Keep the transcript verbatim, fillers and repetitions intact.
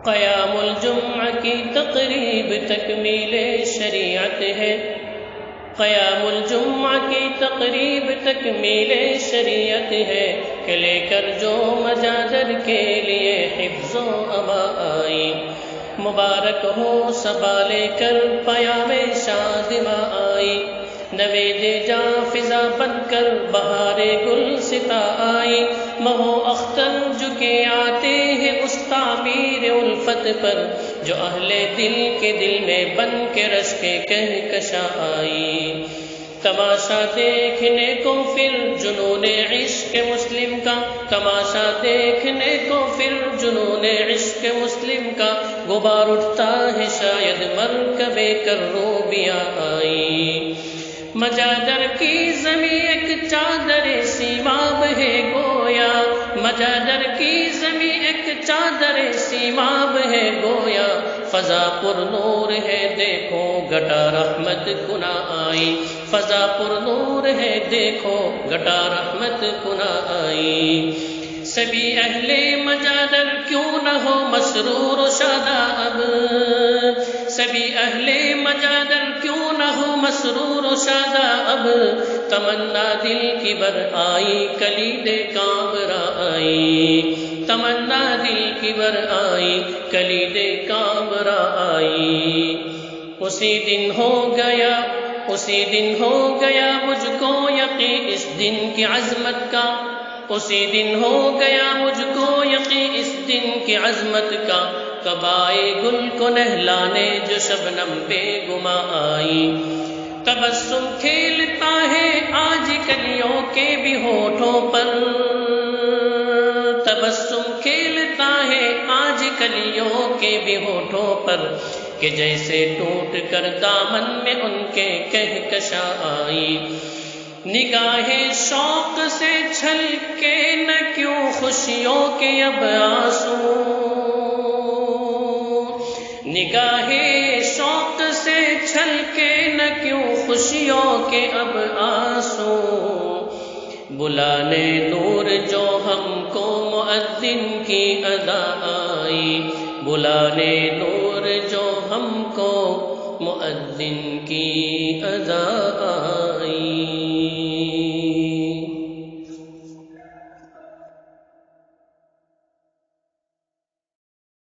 قیام الجمعہ کی تقریب تکمیل شریعت ہے، قیام الجمعہ کی تقریب تکمیل شریعت ہے کہ لے کر جو مجادر کے لیے حفظ و اما آئی، مبارک ہو صبا لے کر پیام شادمہ آئی، نوید جا فضا بن کر بہار گل ستا آئی، مہو اختر جھکے آتے ہیں اس تعمیر الفت پر جو اہل دل کے دل میں بن کے رشک کہکشاں آئی، تماشا دیکھنے کو پھر جنون عشق مسلم کا، تماشا دیکھنے کو پھر جنون عشق مسلم کا، غبار اٹھتا ہے شاید مرکب کروبیاں آئی، مجادر کی زمین ایک چادر سیماب ہے گویا، مجادر کی زمین ایک چادر سیماب ہے گویا، فضا پر نور ہے دیکھو گھٹا رحمت کنا آئی، فضا پر نور ہے دیکھو گھٹا رحمت کنا آئی، سبھی اہل مجادر کیوں نہ ہو مسرور و شادہ اب، سبھی اہل مجادر کیوں نہ ہو مسرور و شادہ اب، تمنا دل کی بر آئی کلید کامرا آئی، تمنا دل کی بر آئی کلید کامرا آئی، اسی دن ہو گیا اسی دن ہو گیا مجھ کو یقین اس دن کی عظمت کا، اسی دن ہو گیا مجھ کو یقین اس دن کی عظمت کا، کبائے گل کو نہلانے جو شبنم بے گما آئی، تبسم کھیلتا ہے آج کلیوں کے بھی ہونٹوں پر، تبسم کھیلتا ہے آج کلیوں کے بھی ہونٹوں پر، کہ جیسے ٹوٹ کر دامن میں ان کے کہکشاں آئی، نگاہیں شوق سے چھل کے نہ کیوں خوشیوں کے اب آنسو، نگاہیں شوق سے چھل کے نہ کیوں خوشیوں کے اب آنسو، بلانے نور جو ہم کو مؤذن کی ادا آئی، بلانے نور جو ہم کو مؤذن کی ادا آئی۔